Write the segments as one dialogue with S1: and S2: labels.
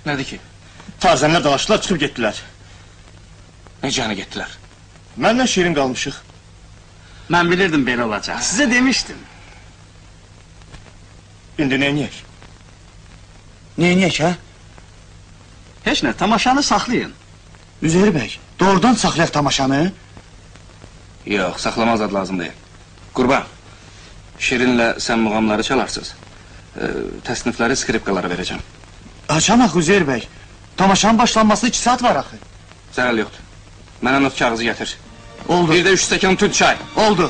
S1: Nədir ki?
S2: Tarzənlər dalaşdılar, çıxıb getdilər.
S1: Necəni getdilər?
S2: Mənlə Şirin qalmışıq.
S3: Mən bilirdim belə olacaq, sizə demişdim.
S2: İndi neyniyək?
S4: Neyniyək, hə?
S3: Heç nə, tamaşanı saxlayın.
S4: Üzeyir bəy, doğrudan saxlayaq tamaşanı?
S1: Yox, saxlamaz adı lazım deyil. Qurban, Şirinlə sən muğamları çalarsınız. Təsnifləri skripkalara verəcəm.
S4: Açamaq Üzeyir bəy, tamaşanın başlanması 2 saat var axı.
S1: Zərəl yoxdur. Mənə not kağızı gətir.
S4: Oldu.
S1: Bir də 3 stəkan tünd çay.
S4: Oldu.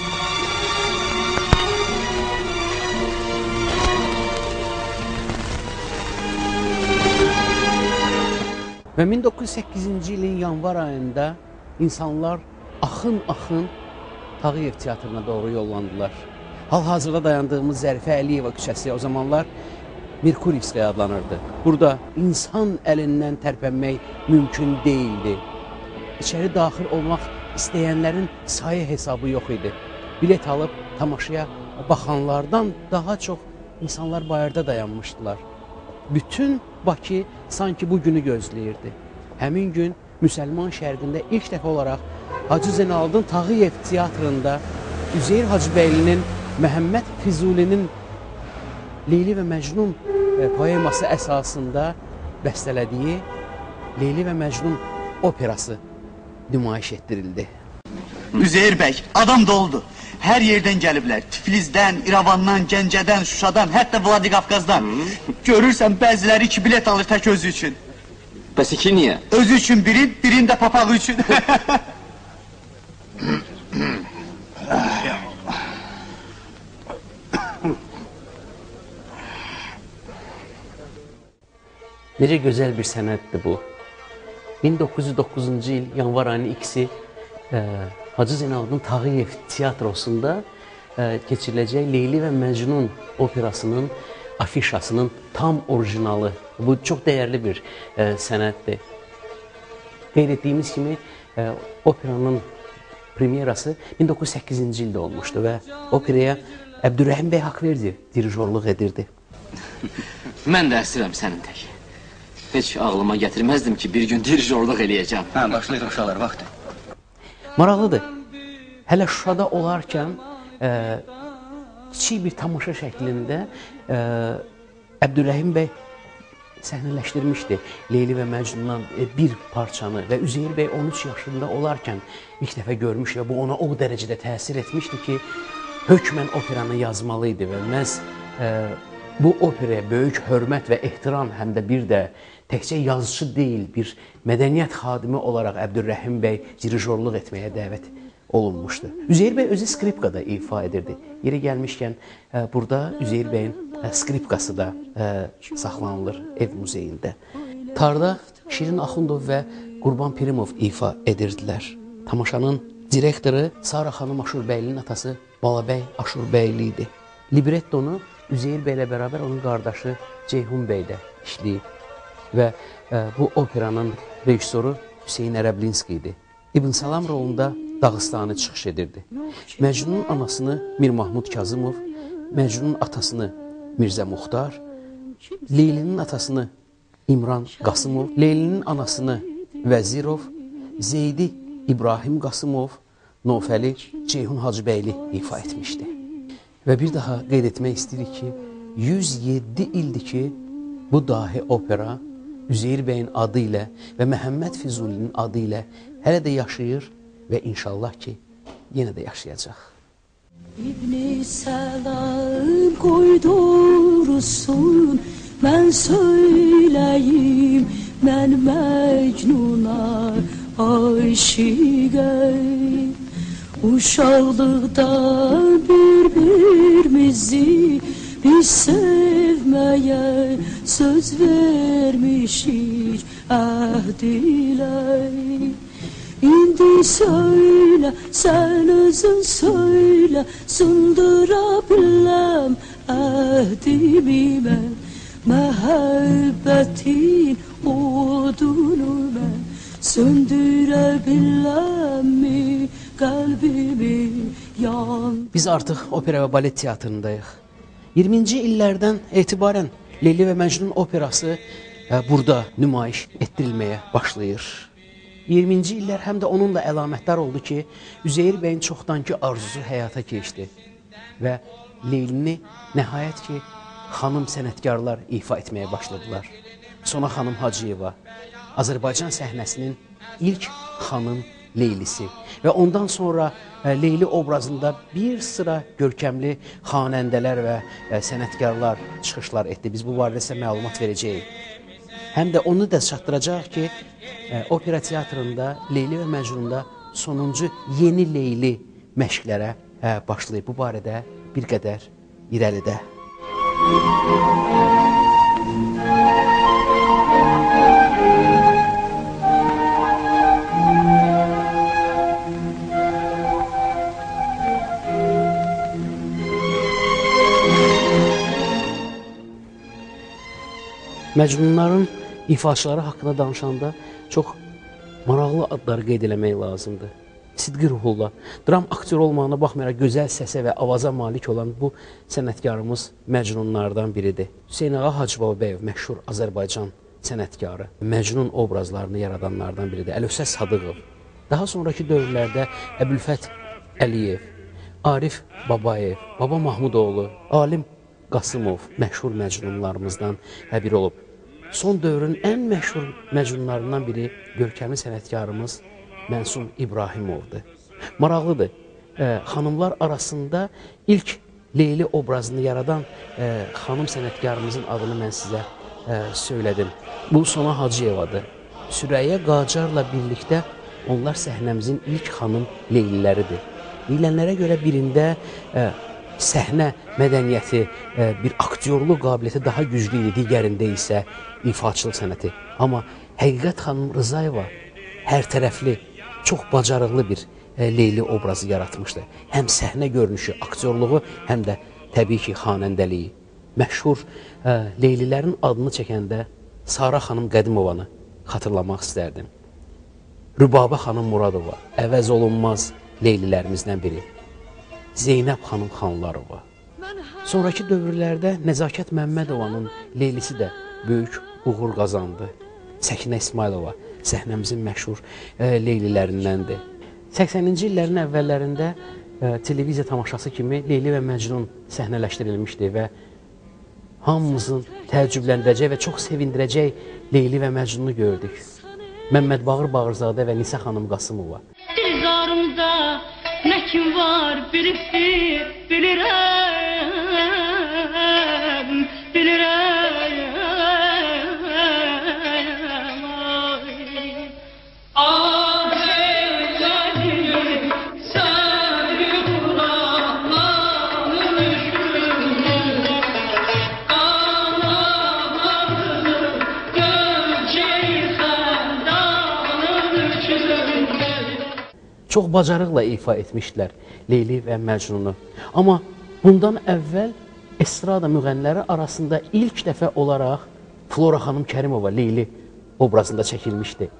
S5: Və 1908-ci ilin yanvar ayında insanlar axın Tağıyev teatrına doğru yollandılar. Hal-hazırda dayandığımız Zərifə Əliyeva küçəsi o zamanlar Merkuriyevskaya adlanırdı. Burada insan əlindən tərpənmək mümkün değildi. İçəri daxil olmaq istəyənlərin sayı hesabı yox idi. Bilet alıb tamaşaya baxanlardan daha çox insanlar bayırda dayanmışdılar. Bütün Bakı sanki bu günü gözləyirdi. Həmin gün Müsəlman şərqində ilk dəfə olaraq Hacı Zeynalabdin Tağıyev teatrında Üzeyir Hacıbəylinin Məhəmməd Füzulinin Leyli və Məcnun poeması əsasında bəstələdiyi Leyli və Məcnun operası nümayiş etdirildi.
S4: Üzeyir bəy, adam doldu. Hər yerdən gəliblər. Tiflisdən, İrəvandan, Gəncədən, Şuşadan, hətta Vladikavkazdan. Görürsən, bəziləri 2 bilet alır tək özü üçün.
S1: Bəs 2 niyə?
S4: Özü üçün biri, birinin də papağı üçün.
S5: Necə gözəl bir sənətdir bu. 1909-cu il yanvar ayının 2-si Hacı Zeynalabdin Tağıyev tiyatrosunda keçiriləcək Leyli və Məcnun operasının afişasının tam orijinalı. Bu çox dəyərli bir sənətdir. Qeyd etdiyimiz kimi operanın premyerası 1908-ci ildə olmuşdu və operaya Əbdürrəhim bəy Haqverdi dirijorluq edirdi.
S6: Mən də əsirəm sənin tək. Heç ağlıma gətirməzdim ki, bir gün dirijorluq eləyəcəm.
S1: Hə, başlayırıq uşaqlar, vaxtı.
S5: Maraqlıdır. Hələ Şuşada olarkən kiçik bir tamaşa şəklində Əbdürrəhim bəy səhnələşdirmişdi Leyli və Məcnundan bir parçanı və Üzeyir bəy 13 yaşında olarkən ilk dəfə görmüş və bu ona o dərəcədə təsir etmişdi ki, hökmən operanı yazmalı idi və məhz bu operaya böyük hörmət və ehtiram, həm də bir də təkcə yazıcı deyil, bir mədəniyyət xadimi olaraq Əbdürrəhim bəy dirijorluq etməyə dəvət olunmuşdu. Üzeyir bəy özü skripkada ifa edirdi. Yeri gəlmişkən, burada Üzeyir bəyin skripkası da saxlanılır ev muzeyində. Tarda Şirin Axundov və Qurban Pirimov ifa edirdilər. Tamaşanın direktoru Sara xanım Aşurbəylinin atası Balabəy Aşurbəyli idi. Librettonu Üzeyir bəylə bərabər onun qardaşı Ceyhun bəy də işləyib. Və bu operanın rejissoru Hüseyin Ərəblinski idi. İbn Salam rolunda Dağıstanı çıxış edirdi. Məcnunun anasını Mir Mahmud Kazımov, Məcnunun atasını Mirzə Muxtar, Leylinin atasını İmran Qasımov, Leylinin anasını Vəzirov, Zeydi İbrahim Qasımov, Nofəli Ceyhun Hacıbəyli ifa etmişdi. Və bir daha qeyd etmək istəyirik ki, 107 ildir ki, bu dahi opera Üzeyir bəyin adı ilə və Məhəmməd Füzulinin adı ilə hələ də yaşayır və inşallah ki, yenə də yaşayacaq.
S7: İbn-i Səlam qoydursun, mən söyləyim, mən Məcnuna aşiqəm. Uşaqlıqda bir-birimizi biz sevməyə söz vermişik əhd ilə. İndi söylə, sən özün söylə, sındıra biləm əhdimi mən. Məhəbbətin odunu mən söndürə biləmmi qəlbimi yan.
S5: Biz artıq opera və balet teatrındayıq. 20-ci illərdən etibarən Leyli və Məcnun operası burada nümayiş etdirilməyə başlayır. 20-ci illər həm də onunla əlamətdar oldu ki, Üzeyir bəyin çoxdankı arzusu həyata keçdi və Leylini nəhayət ki, xanım sənətkarlar ifa etməyə başladılar. Sona xanım Hacıyeva, Azərbaycan səhnəsinin ilk xanım Leylisi və ondan sonra Leyli obrazında bir sıra görkəmli xanəndələr və sənətkarlar çıxışlar etdi. Biz bu barədə sizə məlumat verəcəyik. Həm də onu da çatdıracaq ki, opera teatrında Leyli və Məcnunda sonuncu yeni Leyli məşqlərə başlayıb. Bu barədə bir qədər irəlidə. Məcnunların ifaçıları haqqında danışanda çox maraqlı adları qeyd eləmək lazımdır. Sidqi Ruhullah, dram aktyoru olmağına baxmayaraq gözəl səsə və avaza malik olan bu sənətkarımız Məcnunlardan biridir. Hüseyn Ağa Hacıbababəyov, məşhur Azərbaycan sənətkarı, Məcnun obrazlarını yaradanlardan biridir. Əlövsə Sadıqov, daha sonraki dövrlərdə Əbülfət Əliyev, Arif Babayev, Baba Mahmudoğlu, Alim Qasımov məşhur məcnunlarımızdan biri olub. Son dövrün ən məşhur məcnunlarından biri görkəmli sənətkarımız Mənsum İbrahimovdur. Maraqlıdır, xanımlar arasında ilk Leyli obrazını yaradan xanım sənətkarımızın adını mən sizə söylədim. Bu Sona Hacıyevadır. Sürəyyə Qacarla birlikdə onlar səhnəmizin ilk xanım Leyliləridir. Deyilənlərə görə birində səhnə mədəniyyəti, bir aktyorluq qabiliyyəti daha güclü idi, digərində isə ifaçılıq sənəti. Amma Həqiqət xanım Rızayeva hər tərəfli, çox bacarıqlı bir Leyli obrazı yaratmışdı. Həm səhnə görünüşü, aktyorluğu, həm də təbii ki, xanəndəliyi. Məşhur Leylilərin adını çəkəndə Sara xanım Qədimovanı xatırlamaq istərdim. Rübabə xanım Muradova, əvəz olunmaz Leylilərimizdən biri. Zeynəb xanım Xanlarova. Sonraki dövrlərdə Nəzakət Məmmədovanın Leylisi də böyük uğur qazandı. Səkinə İsmailova səhnəmizin məşhur Leylilərindəndir. 80-ci illərin əvvəllərində televiziya tamaşası kimi Leyli və Məcnun səhnələşdirilmişdi və hamımızın təəccübləndirəcək və çox sevindirəcək Leyli və Məcnunu gördük. Məmməd Bağır Bağırzadə və Nisə xanım Qasımova.
S7: Dilzarımda nə kim var bilib bilirəm, bilirəm. Ah evlədim səni Qur'anın düşürdü, qanağını göcəy xəndanın düşürdü.
S5: Çox bacarıqla ifa etmişdilər Leyli və Məcnunu. Amma bundan əvvəl estrada müğənniləri arasında ilk dəfə olaraq Flora xanım Kərimova Leyli obrazında çəkilmişdi.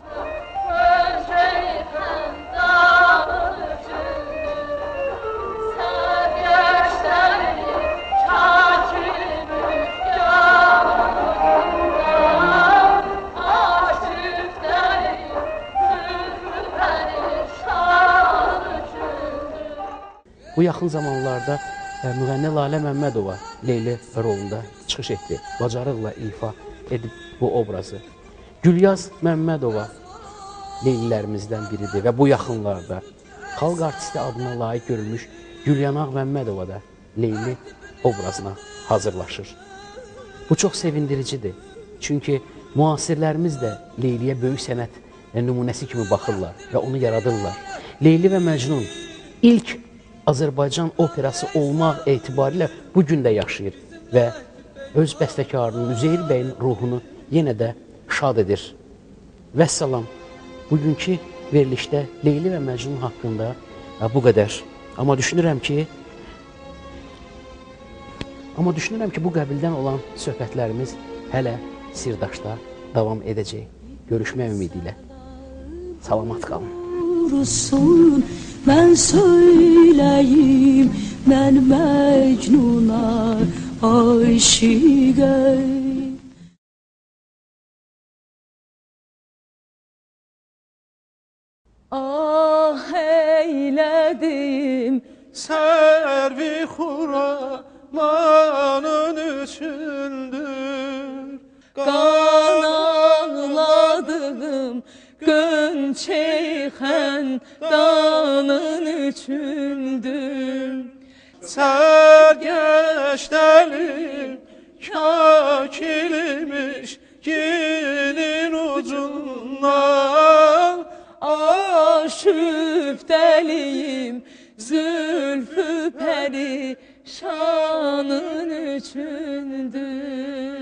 S5: Bu yaxın zamanlarda müğənni Lalə Məmmədova Leyli rolunda çıxış etdi. Bacarıqla ifa edib bu obrazı. Gülyaz Məmmədova Leylilərimizdən biridir və bu yaxınlarda xalq artisti adına layiq görülmüş Gülyanaq Məmmədova da Leyli obrazına hazırlaşır. Bu çox sevindiricidir. Çünki müasirlərimiz də Leyliyə böyük sənət nümunəsi kimi baxırlar və onu yaradırlar. Leyli və Məcnun ilk Azərbaycan operası olmaq etibarilə bugün də yaşayır və öz bəstəkarının Üzeyir bəyin ruhunu yenə də şad edir. Vəssalam, bugünkü verilişdə Leyli və Məcnun haqqında bu qədər. Amma düşünürəm ki, bu qəbildən olan söhbətlərimiz hələ Sirdaşda davam edəcək. Görüşmək ümidi ilə. Salamat qalın.
S7: Mən söyləyim, mən Məcnuna aşiqəm. Ah eylədim
S2: Sərvi xuramanın üçündür.
S7: qan ağladığım Gönçey xəndanın üçündür.
S2: Sərgəşdəlim kakilmiş ginin ucundan.
S7: Aşüftəliyim zülfü pərişanın üçündür.